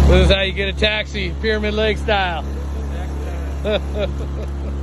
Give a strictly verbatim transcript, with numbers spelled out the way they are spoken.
This is how you get a taxi, Pyramid Lake style.